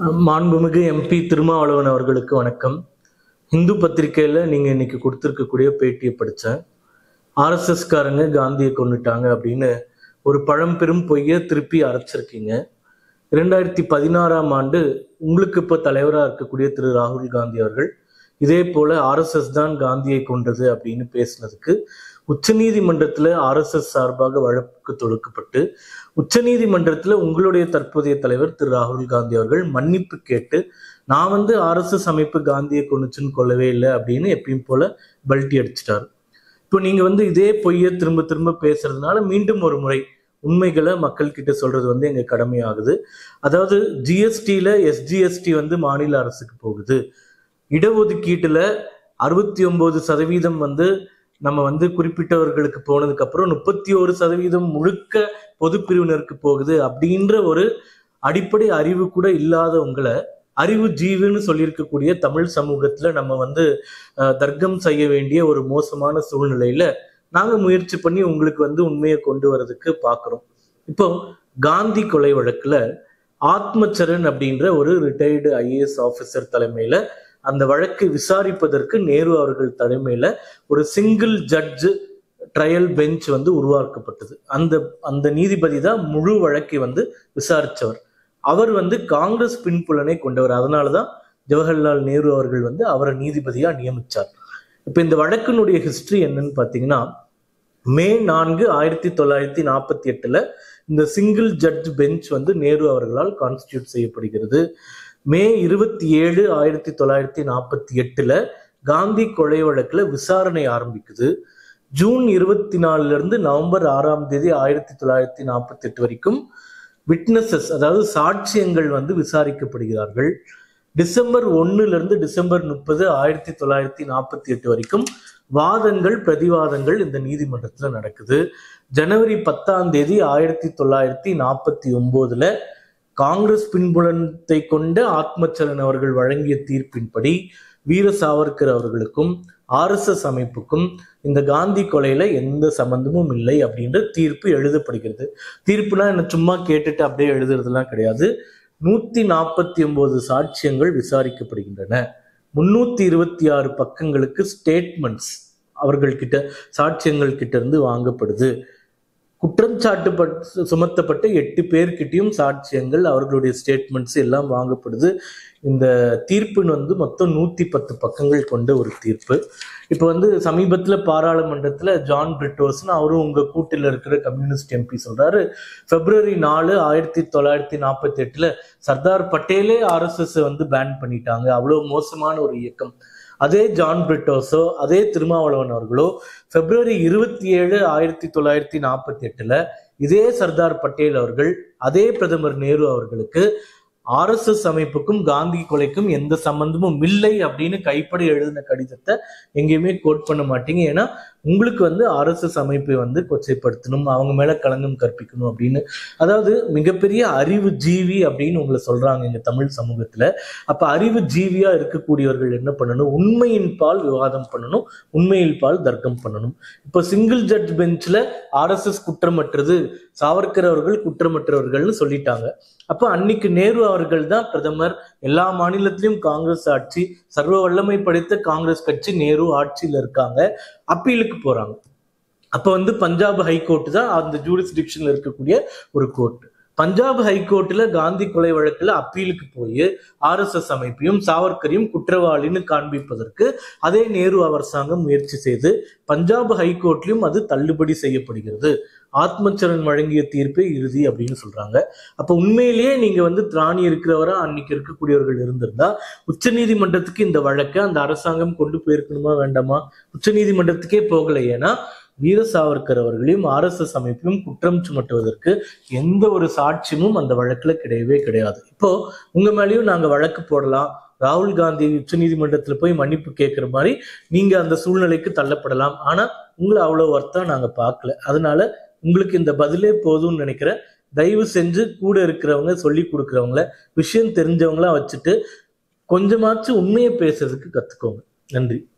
மாண்புமிகு எம்பி திருமாவளவன் அவர்களுக்கு வணக்கம். இந்து பத்திரிகையில நீங்க இன்னைக்கு கொடுத்திருக்கக்கூடிய பேட்டியை படிச்சேன். ஆர்எஸ்எஸ் காரங்க காந்தியை கொண்டுட்டாங்க அப்படின்னு ஒரு பழம்பெரும் பொய்யை திருப்பி அரைச்சிருக்கீங்க. 2016ஆம் ஆண்டு உங்களுக்கு இப்ப தலைவராக இருக்கக்கூடிய திரு ராகுல் காந்தி அவர்கள் இதே போல ஆர்எஸ்எஸ் தான் காந்தியை கொண்டது அப்படின்னு பேசினதுக்கு உச்சநீதிமன்றத்துல ஆர்எஸ்எஸ் சார்பாக வழக்கு தொடுக்கப்பட்டு உச்சநீதிமன்றத்துல உங்களுடைய தற்போதைய தலைவர் திரு ராகுல் காந்தி அவர்கள் மன்னிப்பு கேட்டு நான் ஆர்எஸ்எஸ் அமைப்பு காந்தியை கொண்டுச்சுன்னு கொள்ளவே இல்லை அப்படின்னு எப்பயும் போல பல்ட்டி அடிச்சிட்டாரு. இப்போ நீங்க இதே பொய்யை திரும்ப திரும்ப பேசுறதுனால மீண்டும் ஒரு முறை உண்மைகளை மக்கள் கிட்ட சொல்றது எங்க கடமையாகுது. அதாவது ஜிஎஸ்டியில எஸ்ஜிஎஸ்டி மாநில அரசுக்கு போகுது. இடஒதுக்கீட்டுல 69% நம்ம குறிப்பிட்டவர்களுக்கு போனதுக்கு அப்புறம் 31% முழுக்க பொது பிரிவினருக்கு போகுது அப்படின்ற ஒரு அடிப்படை அறிவு கூட இல்லாத உங்களை அறிவு ஜீவுன்னு சொல்லியிருக்கக்கூடிய தமிழ் சமூகத்துல நம்ம தர்க்கம் செய்ய வேண்டிய ஒரு மோசமான சூழ்நிலையில நாங்க முயற்சி பண்ணி உங்களுக்கு உண்மையை கொண்டு வரதுக்கு பாக்குறோம். இப்போ காந்தி கொலை வழக்குல ஆத்மச்சரண் அப்படின்ற ஒரு ரிட்டையர்டு ஐஏஎஸ் ஆபீசர் தலைமையில அந்த வழக்கை விசாரிப்பதற்கு நேரு அவர்கள் தலைமையில ஒரு சிங்கிள் ஜட்ஜ் ட்ரையல் பெஞ்ச் உருவாக்கப்பட்டது. அந்த நீதிபதி தான் முழு வழக்கை விசாரிச்சவர். அவர் காங்கிரஸ் பின்புலனை கொண்டவர். அதனாலதான் ஜவஹர்லால் நேரு அவர்கள் அவரை நீதிபதியா நியமிச்சார். இப்ப இந்த வழக்கினுடைய ஹிஸ்டரி என்னன்னு பாத்தீங்கன்னா, மே 4, 1948 இந்த சிங்கிள் ஜட்ஜ் பெஞ்ச் நேரு அவர்களால் கான்ஸ்டிடியூட் செய்யப்படுகிறது. மே 27, 1948 காந்தி கொலை வழக்குல விசாரணை ஆரம்பிக்குது. ஜூன் 24 இருந்து நவம்பர் 6ஆம் தேதி 1948 வரைக்கும் விட்னஸஸ் அதாவது சாட்சியங்கள் விசாரிக்கப்படுகிறார்கள். டிசம்பர் 1 இருந்து டிசம்பர் 30, 1948 வரைக்கும் வாதங்கள் பிரதிவாதங்கள் இந்த நீதிமன்றத்துல நடக்குது. ஜனவரி 10ஆம் தேதி 1949 காங்கிரஸ் பின்புலத்தை கொண்ட ஆத்மச்சரண் அவர்கள் வழங்கிய தீர்ப்பின்படி வீர சாவர்கர் அவர்களுக்கும் ஆர்எஸ்எஸ் அமைப்புக்கும் இந்த காந்தி கொலையில எந்த சம்பந்தமும் இல்லை அப்படின்ற தீர்ப்பு எழுதப்படுகிறது. தீர்ப்புனா என்ன சும்மா கேட்டுட்டு அப்படியே எழுதுறதுலாம் கிடையாது. 149 சாட்சியங்கள் விசாரிக்கப்படுகின்றன. 326 பக்கங்களுக்கு ஸ்டேட்மெண்ட்ஸ் அவர்கள்கிட்ட சாட்சியங்கள் கிட்ட இருந்து வாங்கப்படுது. குற்றம் சுமத்தப்பட்ட 8 பேர்கிட்டையும் சாட்சியங்கள் அவர்களுடைய ஸ்டேட்மெண்ட்ஸ் எல்லாம் வாங்கப்படுது. இந்த தீர்ப்பு மொத்தம் 110 பக்கங்கள் கொண்ட ஒரு தீர்ப்பு. இப்ப சமீபத்துல பாராளுமன்றத்துல ஜான் பிரிட்டோஸ்னு அவரும் உங்க கூட்டில் இருக்கிற கம்யூனிஸ்ட் எம்பி சொல்றாரு, February 4, 1948 சர்தார் பட்டேலே RSS பேன் பண்ணிட்டாங்க, அவ்வளவு மோசமான ஒரு இயக்கம். அதே ஜான் பிரிட்டோஸோ அதே திருமாவளவன் அவர்களோ February 27, 1948 இதே சர்தார் பட்டேல் அவர்கள் அதே பிரதமர் நேரு அவர்களுக்கு ஆர்எஸ்எஸ் அமைப்புக்கும் காந்தி கொலைக்கும் எந்த சம்பந்தமும் இல்லை அப்படின்னு கைப்பட எழுதின கடிதத்தை எங்கேயுமே கோட் பண்ண மாட்டீங்க. ஏன்னா உங்களுக்கு ஆர்எஸ்எஸ் அமைப்பை கொச்சைப்படுத்தணும், அவங்க மேல களங்கம் கற்பிக்கணும் அப்படின்னு. அதாவது மிகப்பெரிய அறிவு ஜீவி அப்படின்னு உங்களை சொல்றாங்க எங்க தமிழ் சமூகத்துல. அப்ப அறிவு ஜீவியா இருக்கக்கூடியவர்கள் என்ன பண்ணணும்? உண்மையின் பால் விவாதம் பண்ணணும், உண்மையின் பால் தர்க்கம் பண்ணணும். இப்ப சிங்கிள் ஜட்ஜ் பெஞ்ச்ல ஆர்எஸ்எஸ் குற்றமற்றது, சாவர்கர் அவர்கள் குற்றமற்றவர்கள்னு சொல்லிட்டாங்க. அப்ப அன்னைக்கு நேரு அவர்கள் தான் பிரதமர், எல்லா மாநிலத்திலும் காங்கிரஸ் ஆட்சி, சர்வ வல்லமை படைத்த காங்கிரஸ் கட்சி நேரு ஆட்சியில இருக்காங்க. அப்பீலுக்கு போறாங்க. அப்ப பஞ்சாப் ஹைகோர்ட் தான் அந்த ஜூரிஸ்டிக்ஷன்ல இருக்கக்கூடிய ஒரு கோர்ட். பஞ்சாப் ஹைகோர்ட்ல காந்தி கொலை வழக்குல அப்பீலுக்கு போய் ஆர்எஸ்எஸ் அமைப்பையும் சாவர்கரையும் குற்றவாளின்னு காண்பிப்பதற்கு அதே நேரு அரசாங்கம் முயற்சி செய்து பஞ்சாப் ஹைகோர்ட்லயும் அது தள்ளுபடி செய்யப்படுகிறது. ஆத்மச்சரண் வழங்கிய தீர்ப்பே இறுதி அப்படின்னு சொல்றாங்க. அப்ப உண்மையிலேயே நீங்க திராணி இருக்கிறவரா அன்னைக்கு இருக்கக்கூடியவர்கள் இருந்திருந்தா உச்ச நீதிமன்றத்துக்கு இந்த வழக்கை அந்த அரசாங்கம் கொண்டு போயிருக்கணுமா வேண்டாமா? உச்ச நீதிமன்றத்துக்கே போகலை. ஏன்னா வீர சாவர்கர் அவர்களையும் ஆர்எஸ்எஸ் அமைப்பையும் குற்றம் சுமட்டுவதற்கு எந்த ஒரு சாட்சியமும் அந்த வழக்குல கிடையவே கிடையாது. இப்போ உங்க மேலேயும் நாங்க வழக்கு போடலாம், ராகுல் காந்தி உச்ச நீதிமன்றத்துல போய் மன்னிப்பு கேட்கிற மாதிரி நீங்க அந்த சூழ்நிலைக்கு தள்ளப்படலாம். ஆனா உங்களை அவ்வளவு வர்த்தம் நாங்க பார்க்கல. அதனால உங்களுக்கு இந்த பதிலே போதும்னு நினைக்கிறேன். தயவு செஞ்சு கூட இருக்கிறவங்க, சொல்லி கொடுக்குறவங்கள, விஷயம் தெரிஞ்சவங்களா வச்சுட்டு கொஞ்சமாச்சும் உண்மையை பேசுறதுக்கு கத்துக்கோங்க. நன்றி.